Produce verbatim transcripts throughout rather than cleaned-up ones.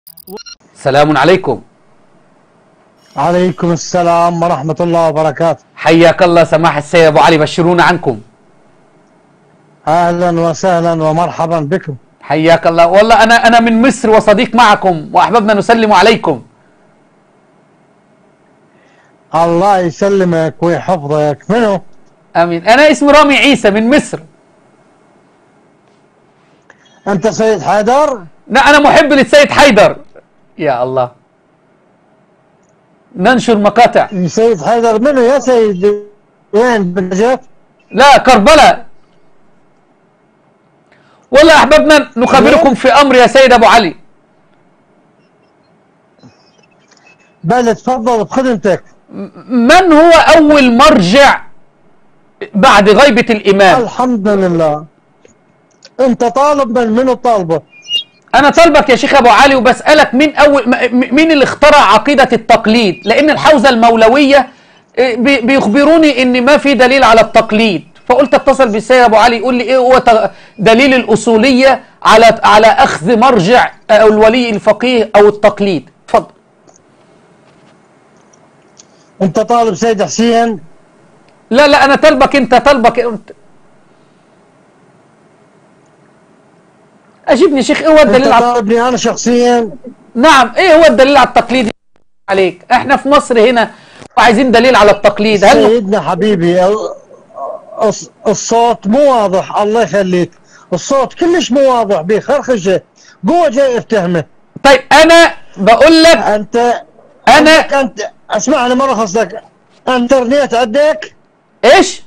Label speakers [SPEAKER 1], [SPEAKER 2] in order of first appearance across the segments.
[SPEAKER 1] السلام عليكم.
[SPEAKER 2] عليكم السلام ورحمة الله وبركاته.
[SPEAKER 1] حياك الله سماحة السيد أبو علي، بشرونا عنكم.
[SPEAKER 2] أهلا وسهلا ومرحبا بكم.
[SPEAKER 1] حياك الله. والله أنا أنا من مصر وصديق معكم وأحببنا نسلم عليكم.
[SPEAKER 2] الله يسلمك ويحفظك. منو؟
[SPEAKER 1] آمين. أنا اسمي رامي عيسى من مصر.
[SPEAKER 2] أنت سيد حيدر؟
[SPEAKER 1] لا أنا محب للسيد حيدر. يا الله. ننشر مقاطع.
[SPEAKER 2] سيد حيدر منو يا سيد؟ وين بالنجف؟
[SPEAKER 1] لا كربلاء. والله أحببنا نخبركم في أمر يا سيد أبو علي.
[SPEAKER 2] بل تفضل بخدمتك.
[SPEAKER 1] من هو أول مرجع بعد غيبة الإمام؟
[SPEAKER 2] الحمد لله. أنت طالب من منو طالبه؟
[SPEAKER 1] أنا طالبك يا شيخ أبو علي وبسألك مين أول مين اللي اخترع عقيدة التقليد؟ لأن الحوزة المولوية بيخبروني إن ما في دليل على التقليد، فقلت اتصل بالسيد أبو علي يقول لي إيه هو دليل الأصولية على على أخذ مرجع أو الولي الفقيه أو التقليد. اتفضل.
[SPEAKER 2] أنت طالب سيد حسين؟
[SPEAKER 1] لا لا أنا طالبك أنت، طالبك أنت. أجيبني شيخ، إيه هو الدليل
[SPEAKER 2] أنت
[SPEAKER 1] على
[SPEAKER 2] طالبني أنا شخصيا؟
[SPEAKER 1] نعم، إيه هو الدليل على التقليد عليك؟ إحنا في مصر هنا وعايزين دليل على التقليد. هل
[SPEAKER 2] سيدنا حبيبي الصوت مو واضح، الله يخليك. الصوت كلش مو واضح، بخرخشه قوة جاي افتهمه.
[SPEAKER 1] طيب أنا بقول لك
[SPEAKER 2] أنت
[SPEAKER 1] أنا
[SPEAKER 2] أنت اسمعني مرة خصك. انترنت عندك؟
[SPEAKER 1] إيش؟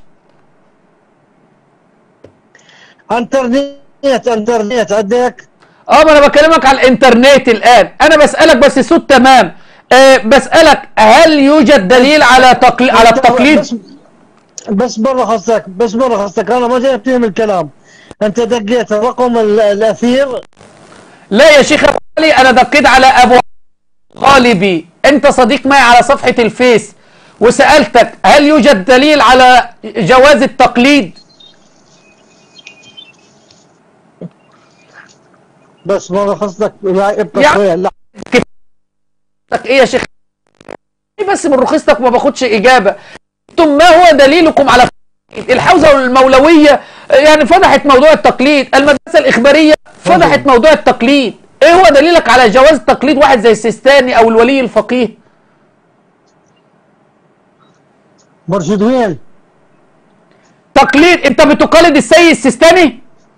[SPEAKER 2] انترنت انترنت عندك؟
[SPEAKER 1] اه ما انا بكلمك على الانترنت الان، انا بسألك بس صوت تمام. أه بسألك هل يوجد دليل على تقل... على التقليد؟
[SPEAKER 2] بس بس مرة خصك بس مرة خصك انا ما جاي افتهم الكلام. انت دقيت الرقم الاثير؟
[SPEAKER 1] لا يا شيخ ابو علي، انا دقيت على ابو غالبي، انت صديق معي على صفحة الفيس، وسألتك هل يوجد دليل على جواز التقليد؟
[SPEAKER 2] بس مرة خصك ابقى شوية. لا
[SPEAKER 1] ايه يا شيخ؟ بس من رخصتك ما باخدش اجابة. انتم ما هو دليلكم على الحوزة المولوية؟ يعني فضحت موضوع التقليد، المدرسة الإخبارية فضحت موضوع التقليد. ايه هو دليلك على جواز تقليد واحد زي السيستاني او الولي الفقيه؟
[SPEAKER 2] مرشد وين؟
[SPEAKER 1] تقليد، انت بتقلد السيد السيستاني؟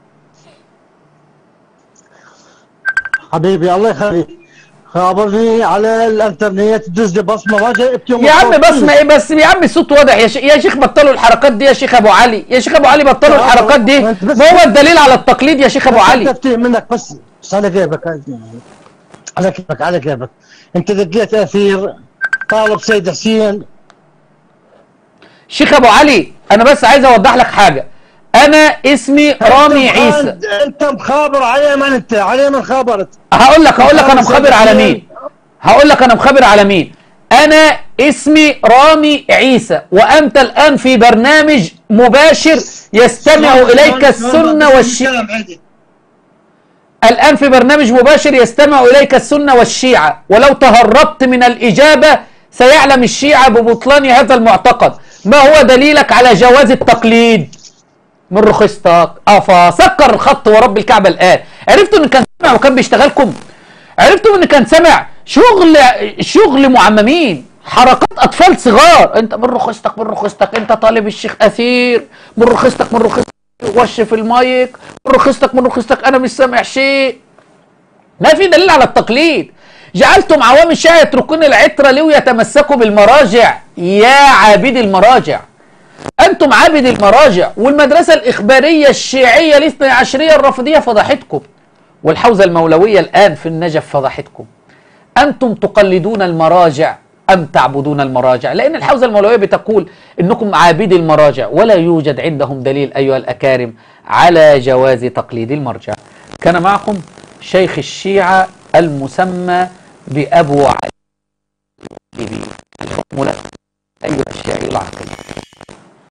[SPEAKER 2] حبيبي الله يخليك، خابرني على الانترنت دز لي بصمه ما جايبت يوم
[SPEAKER 1] يا عم بصمه ايه بس يا عم؟ الصوت واضح يا شيخ. يا شيخ بطلوا الحركات دي يا شيخ ابو علي، يا شيخ ابو علي بطلوا الحركات دي. ما هو الدليل على التقليد يا شيخ ابو علي؟
[SPEAKER 2] افتهم منك بس بس على كيفك على كيفك على كيفك. انت دقيت اثير طالب سيد حسين.
[SPEAKER 1] شيخ ابو علي انا بس عايز اوضح لك حاجه، انا اسمي رامي عيسى.
[SPEAKER 2] انت مخابر علي من انت؟ علي من خابرت؟
[SPEAKER 1] هقول لك هقول لك انا مخابر على مين. هقول لك انا مخابر على مين. انا اسمي رامي عيسى، وانت الان في برنامج مباشر يستمع اليك السنه والشيعه. الان في برنامج مباشر يستمع اليك السنه والشيعه، ولو تهربت من الاجابه سيعلم الشيعه ببطلان هذا المعتقد. ما هو دليلك على جواز التقليد؟ من رخصتك. افا سكر الخط ورب الكعبه. الان عرفتوا ان كان سامع وكان بيشتغلكم؟ عرفتوا ان كان سامع شغل شغل معممين، حركات اطفال صغار. انت من رخصتك من رخصتك انت طالب الشيخ اثير، من رخصتك من رخصتك وش في المايك، من رخصتك من رخصتك انا مش سامع شيء. ما في دليل على التقليد. جعلتم عوام الشيعة يتركون العترة ليتمسكوا بالمراجع. يا عابد المراجع، أنتم عابد المراجع، والمدرسة الإخبارية الشيعية الاثني عشرية الرافضية فضحتكم، والحوزة المولوية الآن في النجف فضحتكم. أنتم تقلدون المراجع أم تعبدون المراجع؟ لأن الحوزة المولوية بتقول إنكم عابدي المراجع، ولا يوجد عندهم دليل أيها الأكارم على جواز تقليد المرجع. كان معكم شيخ الشيعة المسمى بأبو علي. الحكم لك أيها الشيعي العاقل.